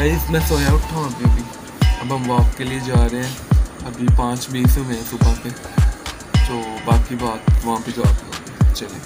Guys मैं सोया उठा हूँ अभी। अब हम वॉक के लिए जा रहे हैं। अभी 5:20 हुए हैं सुबह के, तो बाकी बात वहाँ पे जाते हैं। चलिए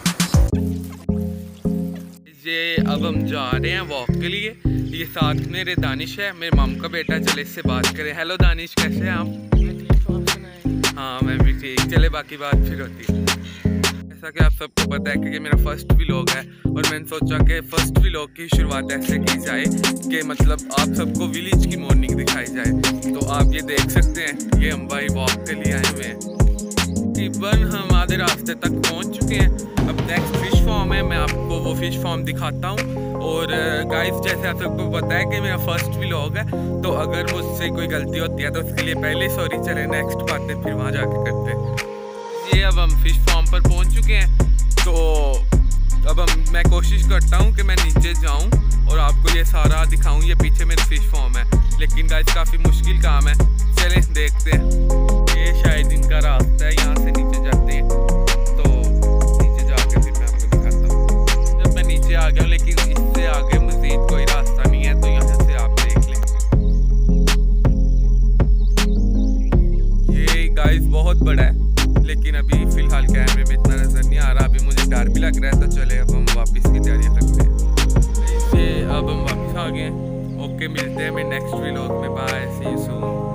ये अब हम जा रहे हैं वॉक के लिए। ये साथ मेरे दानिश है, मेरे माम का बेटा। चले इससे बात करें। हेलो दानिश, कैसे हैं आप? मैं ठीक हूँ, आप सुनाएं? हाँ मैं भी ठीक। चले बाकी बात फिर होती है। जैसा कि आप सबको पता है कि मेरा फर्स्ट व्लॉग है और मैंने सोचा कि फर्स्ट व्लॉग की शुरुआत ऐसे की जाए कि मतलब आप सबको विलेज की मॉर्निंग दिखाई जाए। तो आप ये देख सकते हैं, ये हम भाई वॉक के लिए आए हुए हैं। तकरीबन हम आधे रास्ते तक पहुंच चुके हैं। अब नेक्स्ट फिश फार्म है, मैं आपको वो फिश फार्म दिखाता हूँ। और गाइस जैसे आप सबको पता है कि मेरा फर्स्ट व्लॉग है, तो अगर मुझसे कोई गलती होती है तो उसके लिए पहले सॉरी। चले नेक्स्ट बातें फिर वहाँ जाके करते हैं। ये अब हम फिश फार्म पर पहुंच चुके हैं। तो अब मैं कोशिश करता हूं कि मैं नीचे जाऊं और आपको ये सारा दिखाऊं। ये पीछे मेरा फिश फार्म है, लेकिन गाइस काफ़ी मुश्किल काम है। चलें देखते हैं। ये शायद इनका रास्ता है, यहाँ से नीचे जाते हैं। तो नीचे जाके फिर मैं आपको दिखाता हूँ। जब मैं नीचे आ गया हूँ, लेकिन इससे आगे मज़ीद कोई रास्ता नहीं है, तो यहाँ से आप देख लें। ये गाइस बहुत बड़ा है, लेकिन अभी फ़िलहाल कैमरे में इतना नज़र नहीं आ रहा। अभी मुझे डर भी लग रहा है। तो चले अब हम वापस की तैयारी करते हैं। इससे अब हम वापस आ गए हैं। ओके, मिलते हैं मेरे नेक्स्ट व्लॉग में। Bye, see you soon.